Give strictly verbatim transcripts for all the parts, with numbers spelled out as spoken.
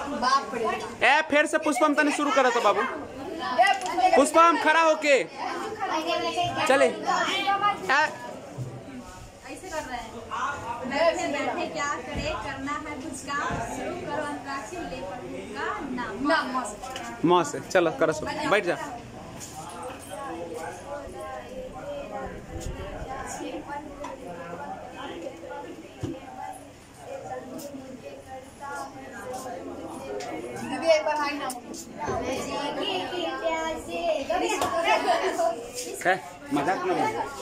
ए फिर से पुष्पम तनी शुरू करो तो बाबू। पुष्पम खड़ा होके चले। ए ऐसे कर रहे हैं। बैठे बैठे क्या करे, करना है कुछ काम, शुरू करो अंतराक्षी, ले का नाम माँ से। चलो करो शुरू, बैठ जा। मजाक न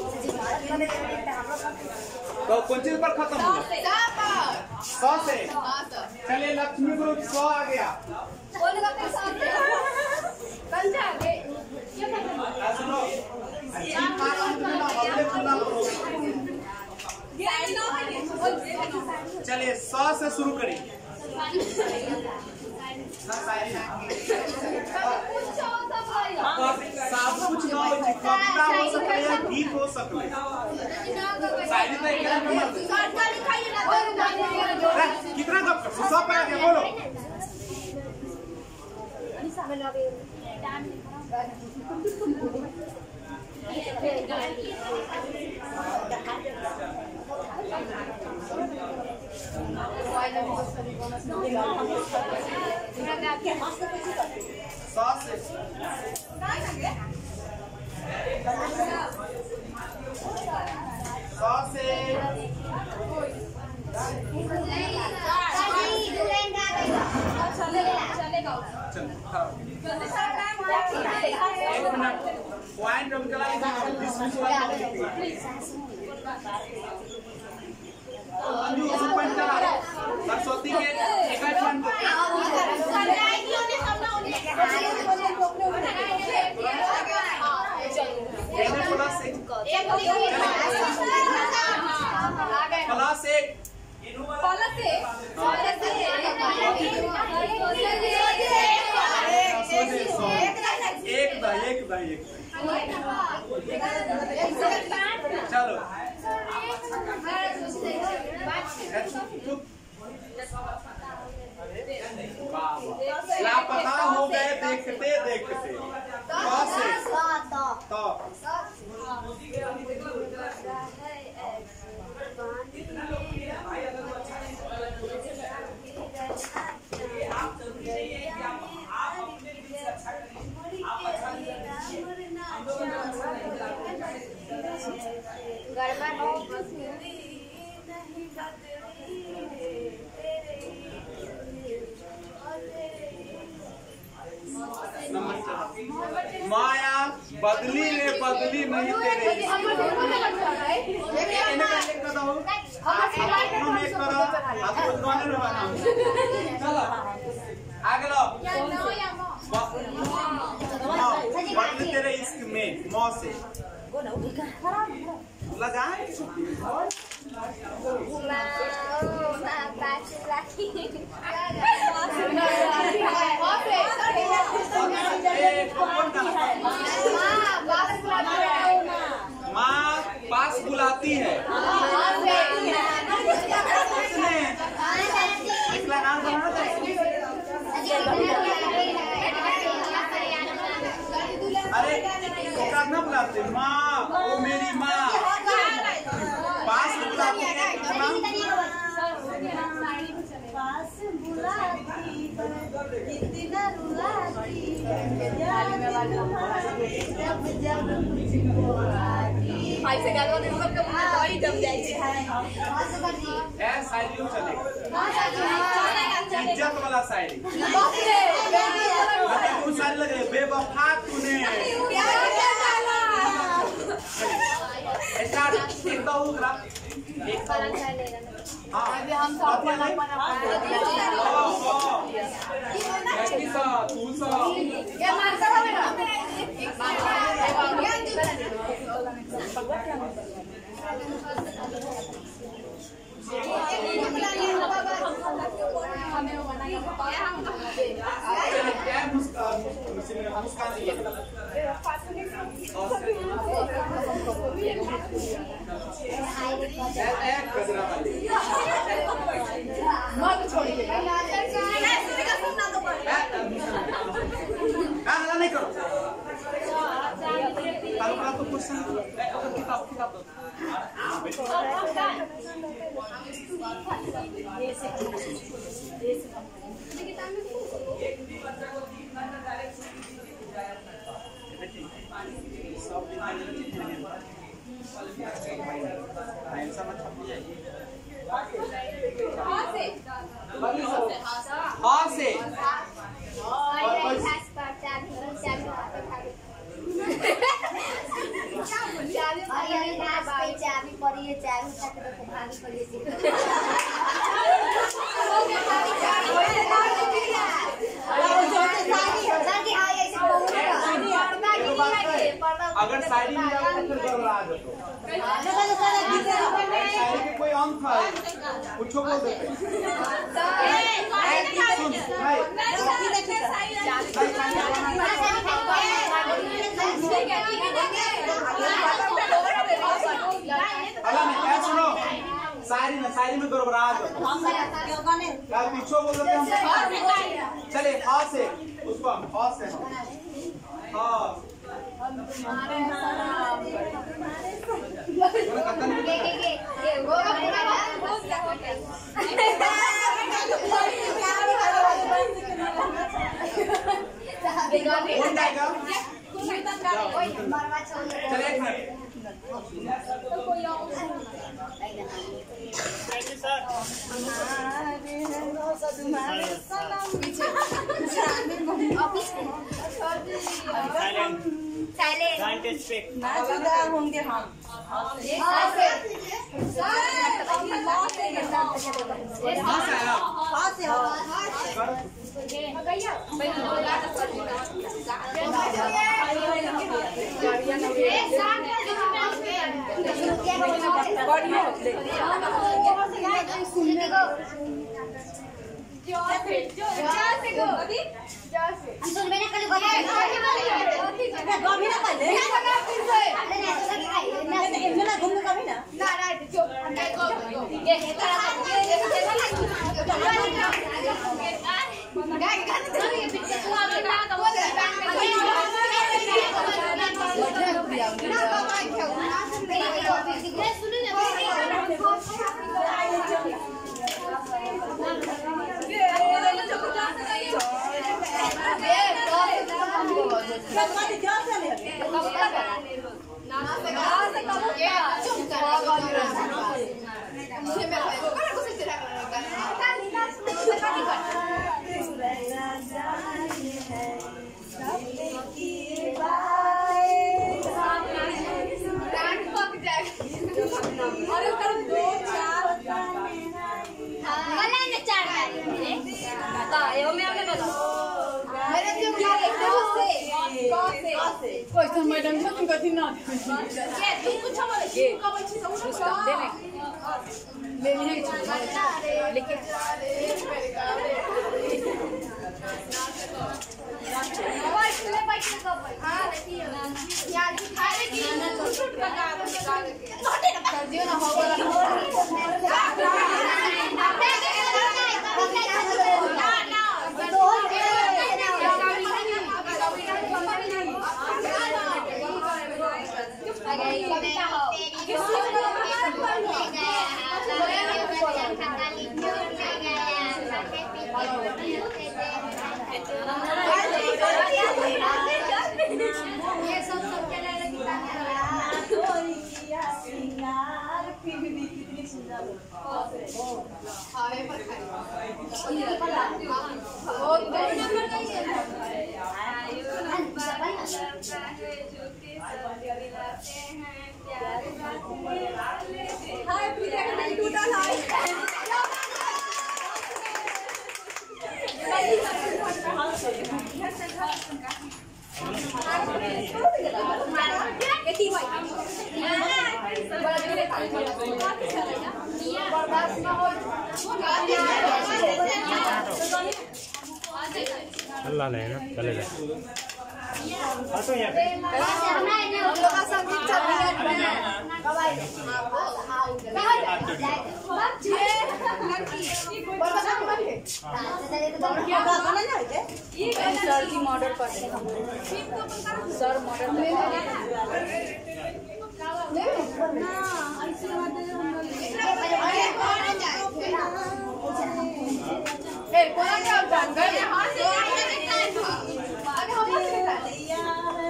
तो कौन चीज पर खत्म हुआ? सौ से। चलिए लक्ष्मी ग्रुप सौ आ गया। चलिए सौ से शुरू करें। सब कुछ ना हो, कविता हो सकती है, गीत हो सकते हैं। शायरी तो एक कितना कब सौ पे आ गया बोलो। सौ से सौ से पॉइंट हम चला सरस्वती के एक प्लस एक एक दा एक दा एक चलो लापता हो गए देखते देखते। तो माया बदली रे बदली नहीं तेरे। चलो आगे लो। बदली तेरे इश्क में मौ से लगाए माँ पास बुलाती है। अरे न बुलाते माँ, वो मेरी माँ पास बुलाती है। पास बुलाती कितना रुलाती जब जब मुझको आती। भाई से गाना नहीं सब कब दवाई जम जाए है। ए शायरी चले इज्जत वाला शायरी। तू शायरी लग रही बेवफा तूने स्टार्ट एक दो उगला एक हाँ अभी हम सब अपन अपन एक सा तू सा क्या मारता है मेरा एक हमें बनाया क्या मुस्कान मुस्कान मत छोड़िए। हाँ से चाबी पड़ी है चाबी भागी पड़ी अगर शायरी में शायरी के कोई अंक है कुछ बोल देते सुनो शायरी में शायरी में गड़बड़ा पीछे बोल देते हम चले हाँ से उसको हम हाँ से हाँ चले एक मिनट होंगे हम मैडम तुम कथी ना ये तू कुछ बोले ये कब अच्छी से उठो दे ले ले लेके और ले बाइक से कब हां देखिए यार अरे की शूट का काम कर दियो ना हो गया अल्लाह नहीं ना चलेगा हटो यहाँ पे सर की मॉडल पर सर मॉडल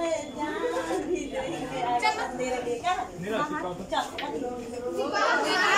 नीला